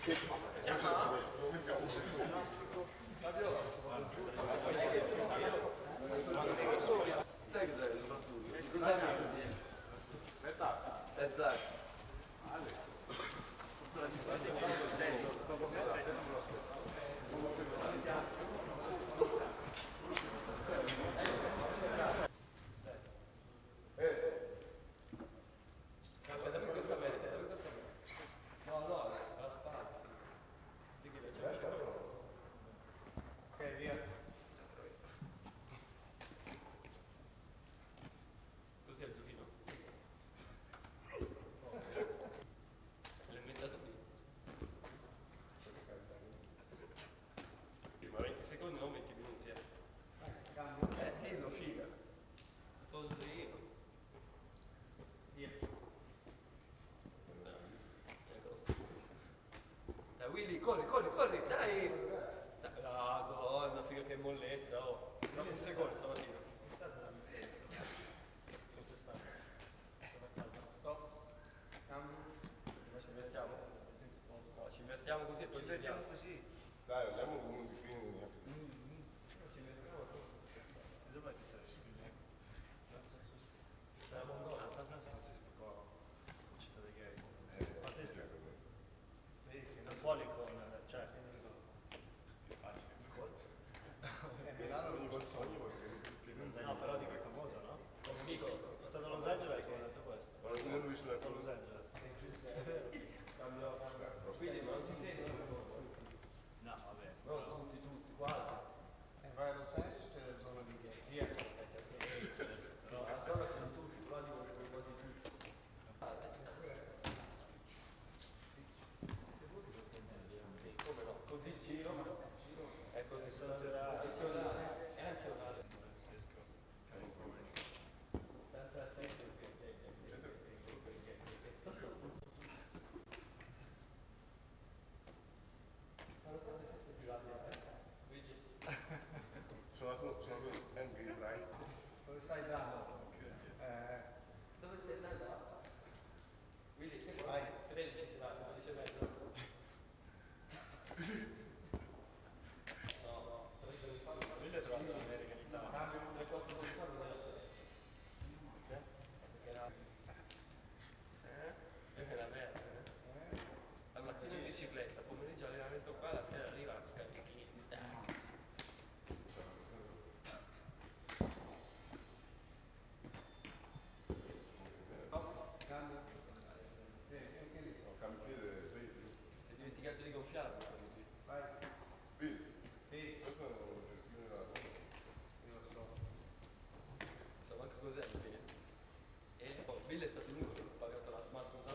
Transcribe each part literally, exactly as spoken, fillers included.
Willy, corri, corri, corri, dai! La donna, figa che mollezza, oh. Dopo un secondo stamattina. Stop. Cambio. Ci investiamo? No, ci investiamo così e poi ci investiamo così. Dai, andiamo uno di fine. Ci investiamo così. Dov'è che sei scrivendo? Da Mongolia. San Francisco qua. Città dei gay. Ma te scherzi? Sì, non può l'icona, cioè. Più facile. Milano ogni volta ogni volta. No, però dico è famosa, no? Dico, Sono stato a Los Angeles e ho detto questo. Ma non ho visto la A Los Angeles. cambio, quindi non ti sei? No, vabbè. No, tutti, tutti, quasi. E vai a Los Angeles c'è la zona di gay. Via. Però a zona sono tutti, qua dico che quasi tutti. Come no? Così giro, ecco che sono orari, è anche orari. Francisco, California. San Francisco, Sono andato, sono andato anche in Bright. Dove stai andando? Eh, dove stai andando? Quindi, vai. tredici si va, tredici e mezzo. No, no, tredici e mezzo. Lui l'ha trovato in America in Italia. Cambio. tre quattro giorni fa non era solo. Eh? Perché era... Eh? Questa è la merda, eh? Al mattino in bicicletta, pomeriggio allenamento qua, la sera arriva a scarichi. Tac. Cambio. Sì, anche lì. No, cambio piede, sei. Si è dimenticato di gonfiarlo. Quindi. Vai. Bill, Sì, questo è un cerchino della donna. io lo so. Sa manco cos'è Bill. E oh, Bill è stato l'unico che ha pagato la smart contract.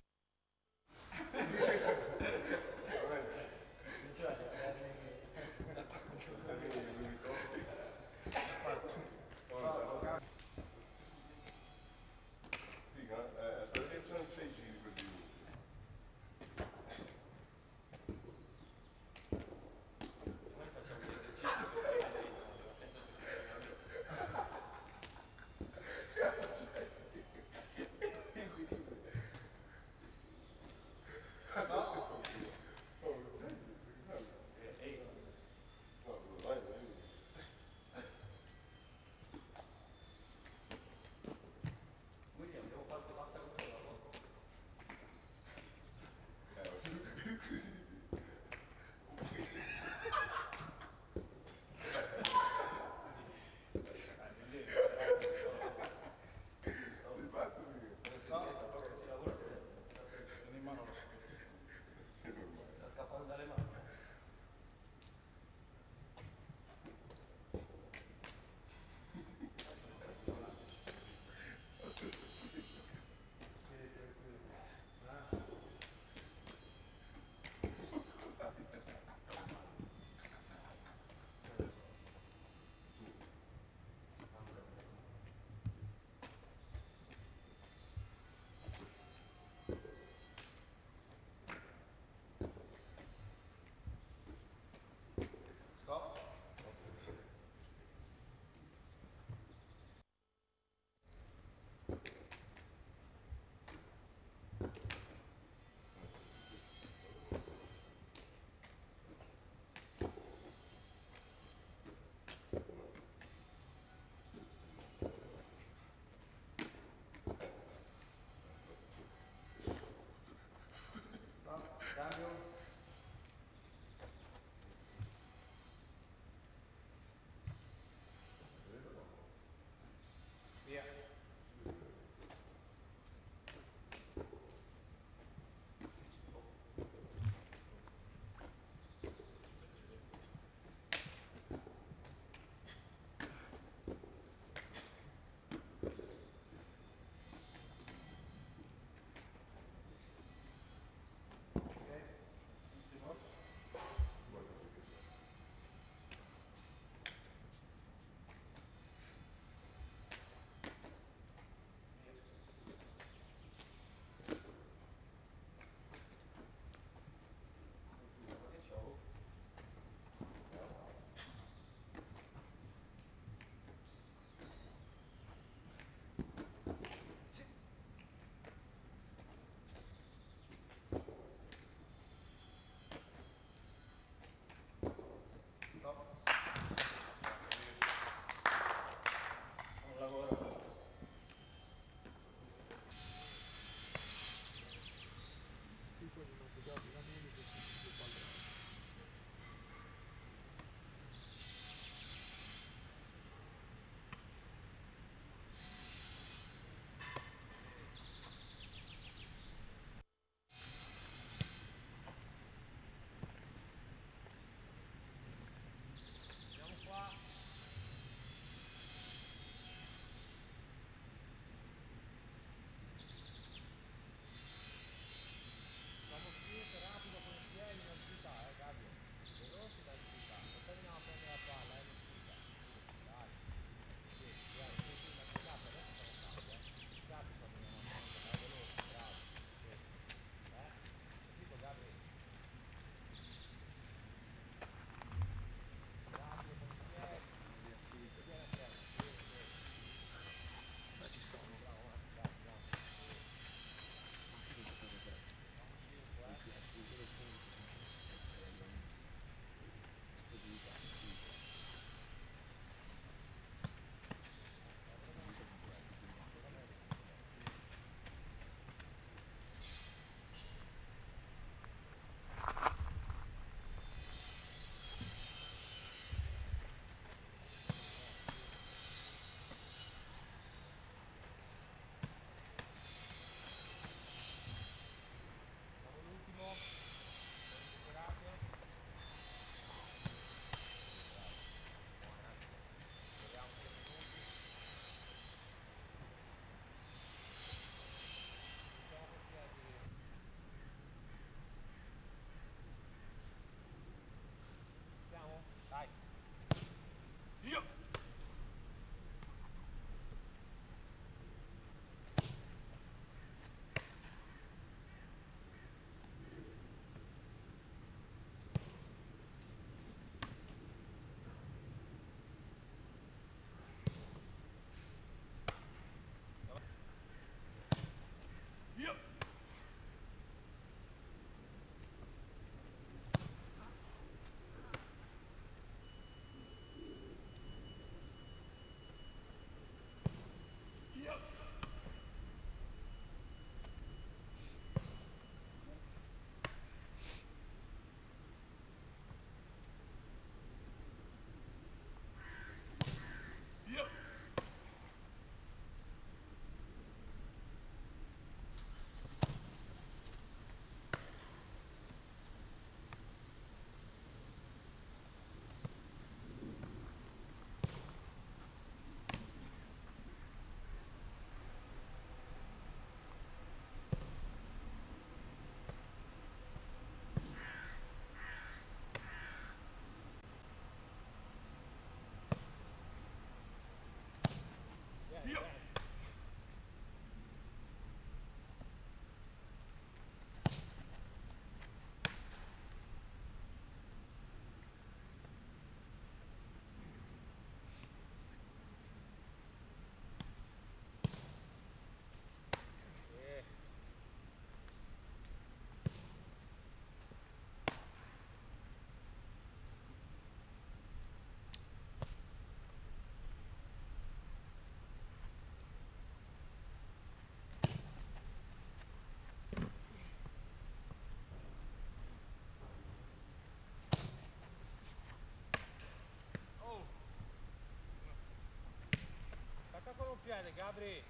Figa, eh, aspetta che sono sei giri per di bene, Gabri.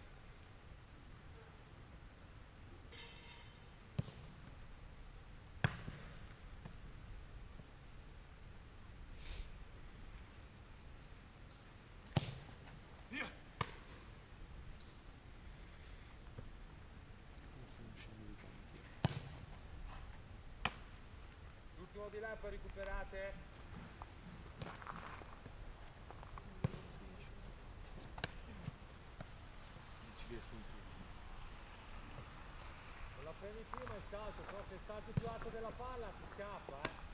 L'ultimo di là, poi recuperate. Non ci riescono tutti. Non la prendi più ma è stato, però se stati più alto della palla ti scappa, eh.